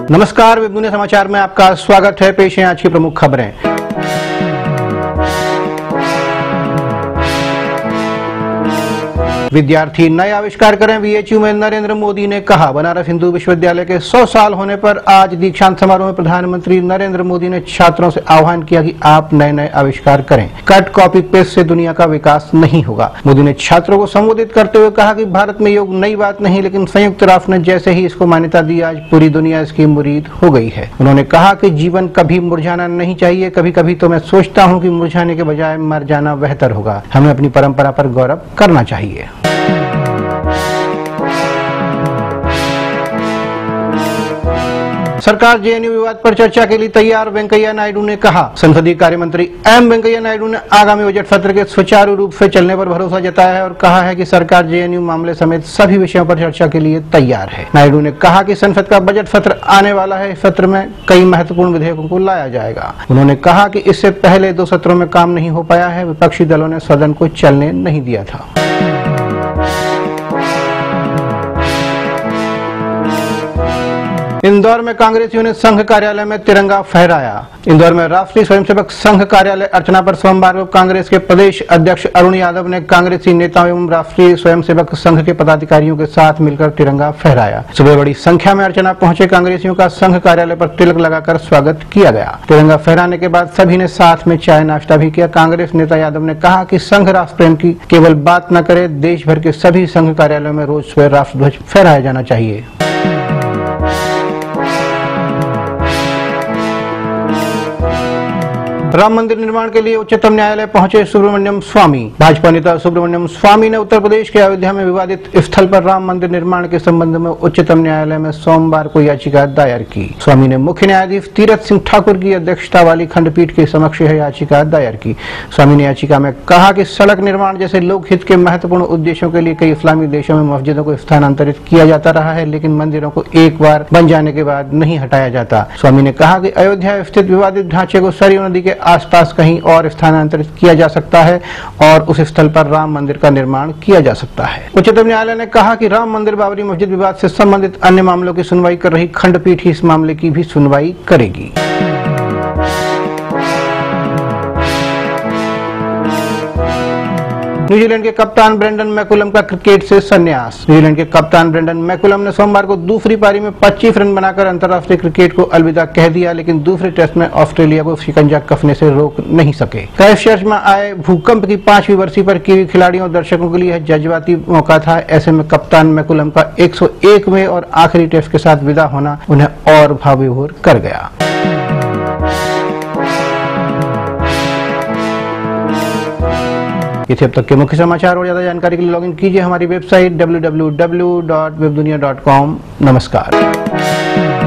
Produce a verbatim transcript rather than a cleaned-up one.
नमस्कार, वेब दुनिया समाचार में आपका स्वागत है। पेश है आज की प्रमुख खबरें। विद्यार्थी नए आविष्कार करें, बीएचयू में नरेंद्र मोदी ने कहा। बनारस हिंदू विश्वविद्यालय के सौ साल होने पर आज दीक्षांत समारोह में प्रधानमंत्री नरेंद्र मोदी ने छात्रों से आह्वान किया कि आप नए नए आविष्कार करें। कट कॉपी पेस्ट से दुनिया का विकास नहीं होगा। मोदी ने छात्रों को संबोधित करते हुए कहा कि भारत में योग नई बात नहीं, लेकिन संयुक्त राष्ट्र ने जैसे ही इसको मान्यता दी, आज पूरी दुनिया इसकी मुरीद हो गई है। उन्होंने कहा कि जीवन कभी मुरझाना नहीं चाहिए। कभी कभी तो मैं सोचता हूँ कि मुरझाने के बजाय मर जाना बेहतर होगा। हमें अपनी परंपरा पर गौरव करना चाहिए। सरकार जेएनयू विवाद पर चर्चा के लिए तैयार, वेंकैया नायडू ने कहा। संसदीय कार्य मंत्री एम वेंकैया नायडू ने आगामी बजट सत्र के सुचारू रूप से चलने पर भरोसा जताया है और कहा है कि सरकार जेएनयू मामले समेत सभी विषयों पर चर्चा के लिए तैयार है। नायडू ने कहा कि संसद का बजट सत्र आने वाला है। इस सत्र में कई महत्वपूर्ण विधेयकों को लाया जाएगा। उन्होंने कहा कि इससे पहले दो सत्रों में काम नहीं हो पाया है। विपक्षी दलों ने सदन को चलने नहीं दिया था। इंदौर में कांग्रेसियों ने संघ कार्यालय में तिरंगा फहराया। इंदौर में राष्ट्रीय स्वयंसेवक संघ कार्यालय अर्चना पर सोमवार को कांग्रेस के प्रदेश अध्यक्ष अरुण यादव ने कांग्रेसी नेताओं एवं राष्ट्रीय स्वयंसेवक संघ के पदाधिकारियों के साथ मिलकर तिरंगा फहराया। सुबह बड़ी संख्या में अर्चना पहुंचे कांग्रेसियों का संघ कार्यालय पर तिलक लगाकर स्वागत किया गया। तिरंगा फहराने के बाद सभी ने साथ में चाय नाश्ता भी किया। कांग्रेस नेता यादव ने कहा कि संघ राष्ट्र प्रेम की केवल बात न करे, देश भर के सभी संघ कार्यालयों में रोज सुबह राष्ट्रध्वज फहराया जाना चाहिए। राम मंदिर निर्माण के लिए उच्चतम न्यायालय पहुंचे सुब्रमण्यम स्वामी। भाजपा नेता सुब्रमण्यम स्वामी ने उत्तर प्रदेश के अयोध्या में विवादित स्थल पर राम मंदिर निर्माण के संबंध में उच्चतम न्यायालय में सोमवार को याचिका दायर की। स्वामी ने मुख्य न्यायाधीश तीरथ सिंह ठाकुर की अध्यक्षता वाली खंडपीठ के समक्ष यह याचिका दायर की। स्वामी ने याचिका में कहा कि सड़क निर्माण जैसे लोकहित के महत्वपूर्ण उद्देश्यों के लिए कई इस्लामी देशों में मस्जिदों को स्थानांतरित किया जाता रहा है, लेकिन मंदिरों को एक बार बन जाने के बाद नहीं हटाया जाता। स्वामी ने कहा कि अयोध्या स्थित विवादित ढांचे को सरयू नदी के आसपास कहीं और स्थानांतरित किया जा सकता है और उस स्थल पर राम मंदिर का निर्माण किया जा सकता है। उच्चतम न्यायालय ने कहा कि राम मंदिर बाबरी मस्जिद विवाद से संबंधित अन्य मामलों की सुनवाई कर रही खंडपीठ ही इस मामले की भी सुनवाई करेगी। न्यूजीलैंड के कप्तान ब्रेंडन मैकुलम का क्रिकेट से संन्यास। न्यूजीलैंड के कप्तान ब्रेंडन मैकुलम ने सोमवार को दूसरी पारी में पच्चीस रन बनाकर अंतर्राष्ट्रीय क्रिकेट को अलविदा कह दिया, लेकिन दूसरे टेस्ट में ऑस्ट्रेलिया को शिकंजा कसने से रोक नहीं सके। क्राइस्टचर्च में आए भूकंप की पांचवी वर्षी पर कीवी खिलाड़ियों और दर्शकों के लिए जज्बाती मौका था। ऐसे में कप्तान मैकुलम का एक सौ एकवें और आखिरी टेस्ट के साथ विदा होना उन्हें और भावविभोर कर गया। ये थे अब तक के मुख्य समाचार। और ज्यादा जानकारी के लिए लॉगिन कीजिए हमारी website W W W dot web Dunia dot com. नमस्कार।